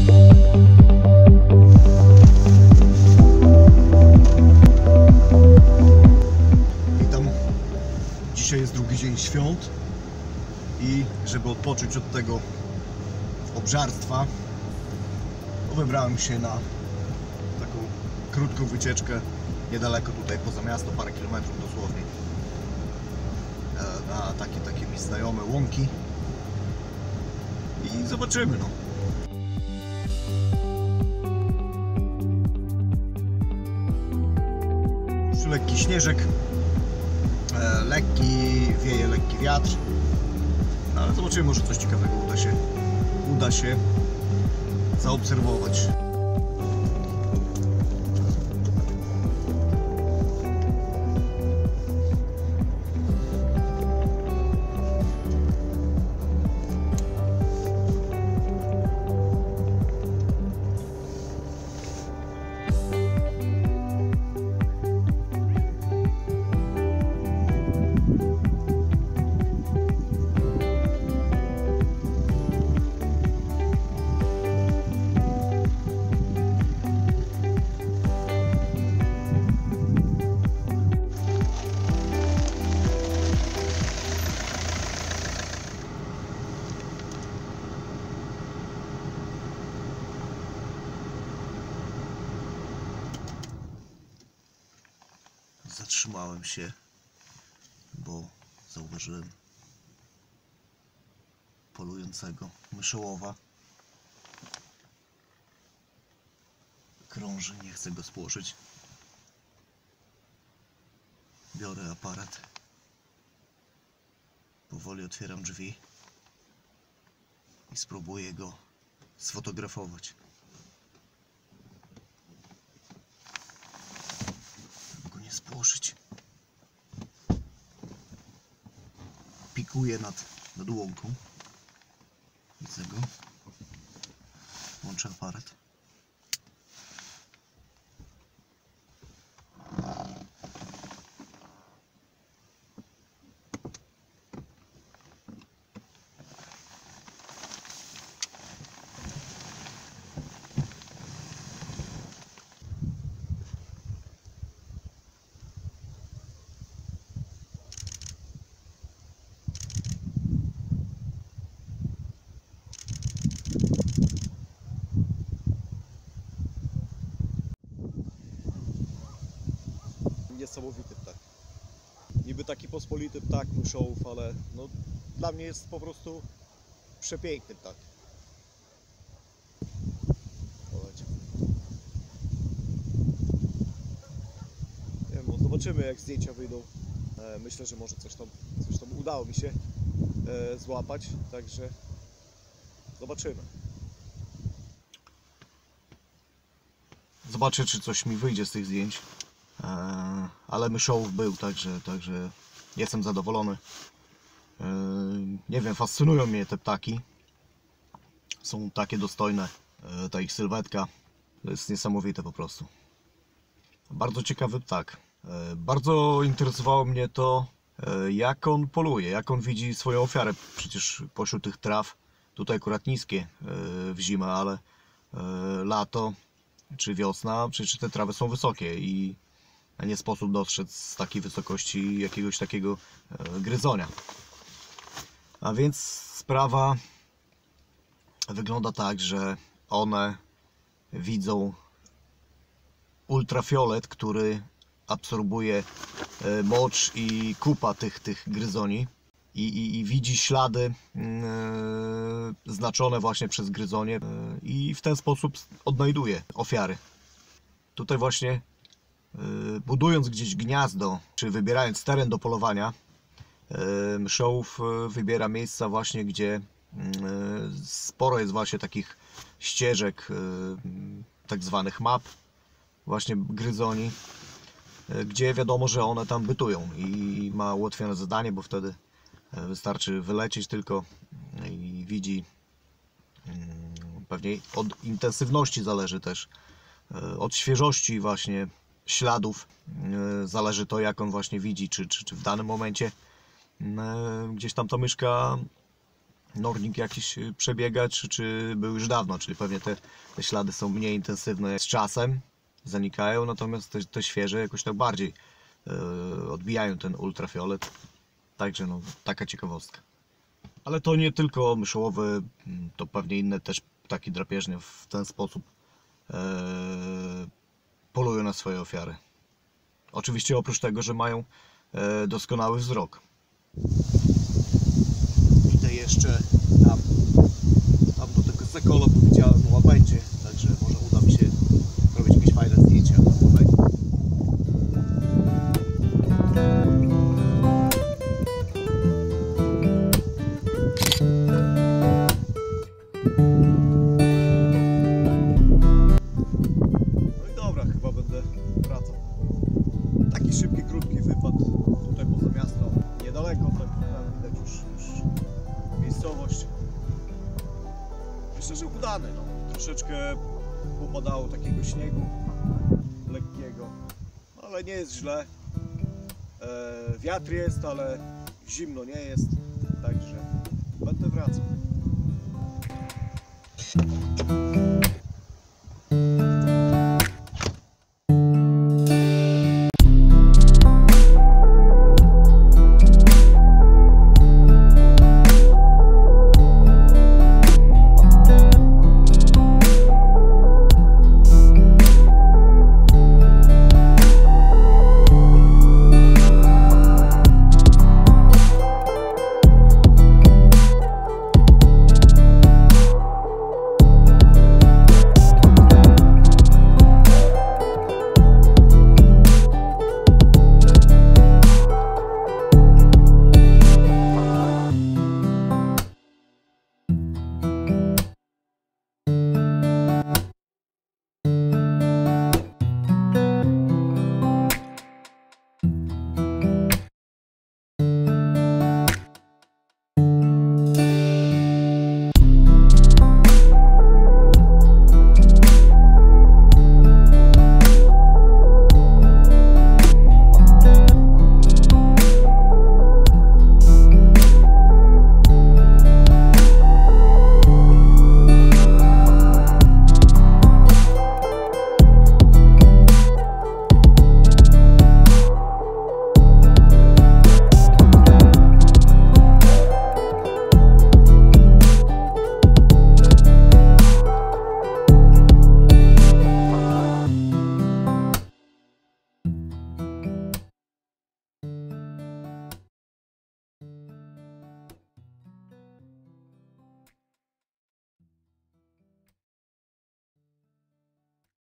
Dzisiaj jest drugi dzień świąt i żeby odpocząć od tego obżarstwa, wybrałem się na taką krótką wycieczkę niedaleko tutaj poza miasto, parę kilometrów dosłownie, na takie mi znajome łąki i zobaczymy, no. Już lekki śnieżek, wieje lekki wiatr, no, ale zobaczymy, może coś ciekawego uda się zaobserwować. Zatrzymałem się, bo zauważyłem polującego myszołowa. Krąży, nie chcę go spłoszyć. Biorę aparat. Powoli otwieram drzwi i spróbuję go sfotografować. Nie spłoszyć. Pikuje nad łąką. Widzę go. Włączę aparat. Niesamowity ptak. Niby taki pospolity ptak, myszołów, ale no, dla mnie jest po prostu przepiękny ptak. Nie wiem, no zobaczymy, jak zdjęcia wyjdą. Myślę, że może coś tam udało mi się złapać, także zobaczymy. Zobaczę, czy coś mi wyjdzie z tych zdjęć. Ale myszołów był, także jestem zadowolony. Nie wiem, fascynują mnie te ptaki. Są takie dostojne, ta ich sylwetka. To jest niesamowite po prostu. Bardzo ciekawy ptak. Bardzo interesowało mnie to, jak on poluje, jak on widzi swoją ofiarę. Przecież pośród tych traw, tutaj akurat niskie w zimę, ale lato czy wiosna, przecież te trawy są wysokie i nie sposób dostrzec z takiej wysokości jakiegoś takiego gryzonia. A więc sprawa wygląda tak, że one widzą ultrafiolet, który absorbuje mocz i kupa tych gryzoni i widzi ślady znaczone właśnie przez gryzonie i w ten sposób odnajduje ofiary. Tutaj właśnie budując gdzieś gniazdo, czy wybierając teren do polowania, myszołów wybiera miejsca właśnie, gdzie sporo jest właśnie takich ścieżek, tak zwanych map, właśnie gryzoni, gdzie wiadomo, że one tam bytują i ma ułatwione zadanie, bo wtedy wystarczy wylecieć tylko i widzi, pewnie od intensywności zależy też, od świeżości właśnie śladów zależy to, jak on właśnie widzi, czy w danym momencie gdzieś tam ta myszka nornik jakiś przebiega, czy był już dawno, czyli pewnie te ślady są mniej intensywne z czasem, zanikają, natomiast te świeże jakoś tak bardziej odbijają ten ultrafiolet. Także no, taka ciekawostka. Ale to nie tylko myszołowy, to pewnie inne też ptaki drapieżne w ten sposób polują na swoje ofiary. Oczywiście oprócz tego, że mają doskonały wzrok. Idę jeszcze tam do tego Sekola, bo widziałem łabędzie, także może uda mi się robić jakieś fajne zdjęcia na łabędzie. No i dobra, chyba będę wracał. Taki szybki, krótki wypad tutaj poza miasto, niedaleko, tak widać już miejscowość. Myślę, że udany, no. Troszeczkę popadało takiego śniegu lekkiego, ale nie jest źle. Wiatr jest, ale zimno nie jest, także będę wracał.